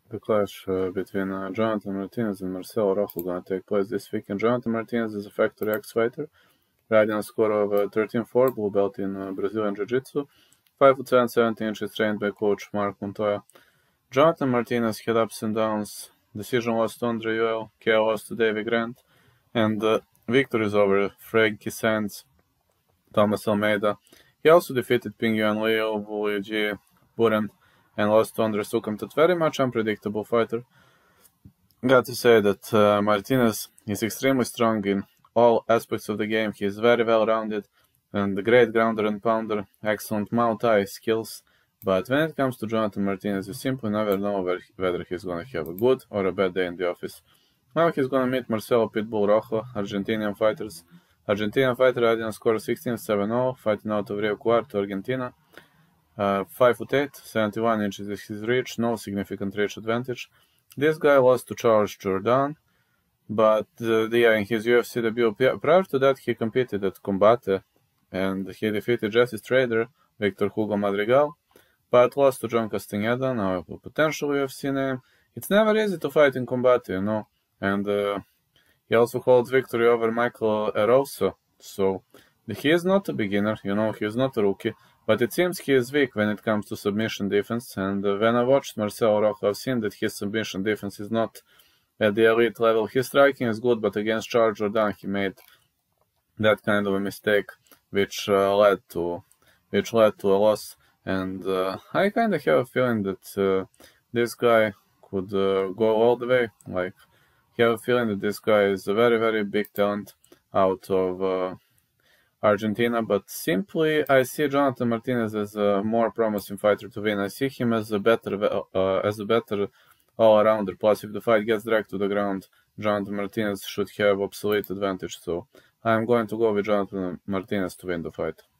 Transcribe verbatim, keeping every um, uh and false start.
the clash uh, between uh, Jonathan Martinez and Marcelo Rojo going to take place this weekend. Jonathan Martinez is a factory X fighter, riding a score of uh, thirteen four, blue belt in uh, Brazilian Jiu-Jitsu, five foot seven, seventy inches, trained by coach Mark Montoya. Jonathan Martinez had ups and downs. Decision loss to Andre Ewell, K O loss to David Grant, and uh, victories over Frankie Sands, Thomas Almeida. He also defeated Ping Yuan Leo, Wu Ji, Buren, and lost to Andre Sukhumtut. Very much unpredictable fighter. Got to say that uh, Martinez is extremely strong in all aspects of the game. He is very well-rounded and a great grounder and pounder, excellent mouth-eye skills. But when it comes to Jonathan Martinez, you simply never know where, whether he's going to have a good or a bad day in the office. Now he's going to meet Marcelo Pitbull Rojo, Argentinian fighters. Argentinian fighter riding a score of sixteen seven oh, fighting out of Rio Cuarto, Argentina. Uh, five foot eight, seventy-one inches is his reach, no significant reach advantage. This guy lost to Charles Jourdain, but uh, yeah, in his U F C debut, prior to that, he competed at Combate, and he defeated Jesse Strader, Victor Hugo Madrigal, but lost to John Castaneda, now a potential U F C name. It's never easy to fight in Combate, you know, and uh, he also holds victory over Michael Eroso, so he is not a beginner, you know, he is not a rookie. But it seems he is weak when it comes to submission defense, and uh, when I watched Marcelo Rojo, I've seen that his submission defense is not at the elite level. His striking is good, but against Charles Jourdain, he made that kind of a mistake, which uh, led to which led to a loss. And uh, I kind of have a feeling that uh, this guy could uh, go all the way. Like, I have a feeling that this guy is a very, very big talent out of Uh, Argentina, but simply I see Jonathan Martinez as a more promising fighter to win. I see him as a better uh, as a better all-arounder. Plus, if the fight gets dragged to the ground, Jonathan Martinez should have absolute advantage. So I'm going to go with Jonathan Martinez to win the fight.